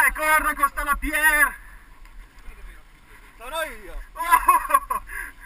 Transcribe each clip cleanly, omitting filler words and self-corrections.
corna costa la Pier! Sono io! Oh!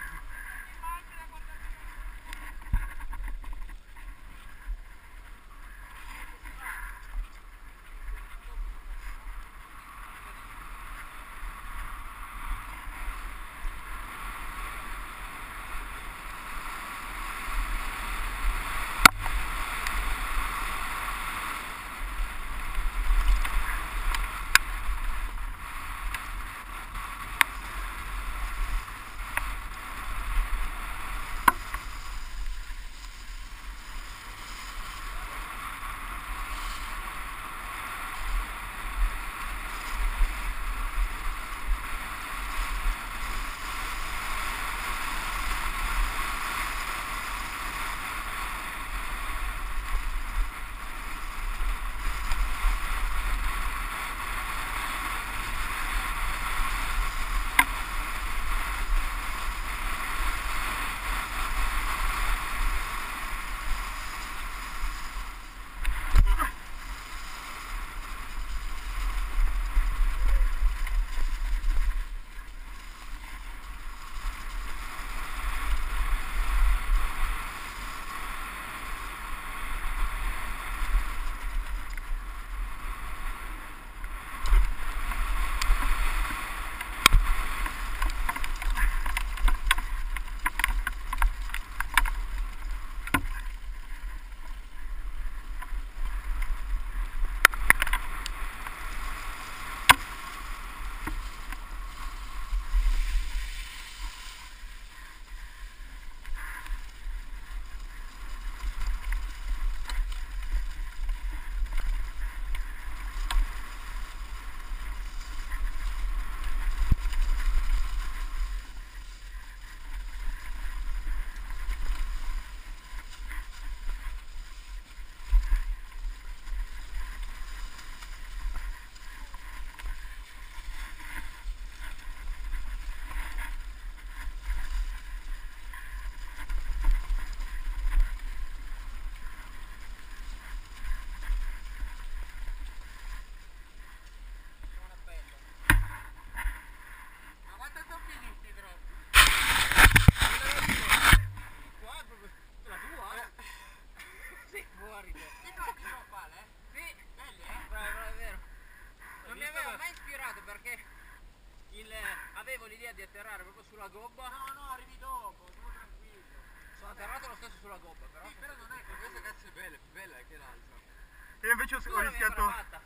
Avevo l'idea di atterrare proprio sulla gobba. No, arrivi dopo, sono tranquillo. Sono atterrato lo stesso sulla gobba, però. Sì, però non è che questa cazzo è bella, più bella che l'altra. Io invece ho rischiato.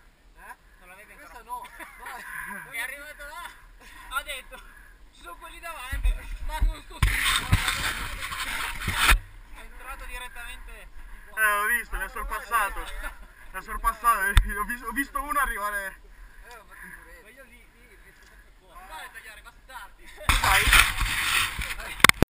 Non l'avevi ancora fatta? Questa no. È arrivato là, ha detto, ci sono quelli davanti, ma non sto è entrato direttamente. L'ho visto, mi ha sorpassato. Mi ha sorpassato, ho visto uno arrivare.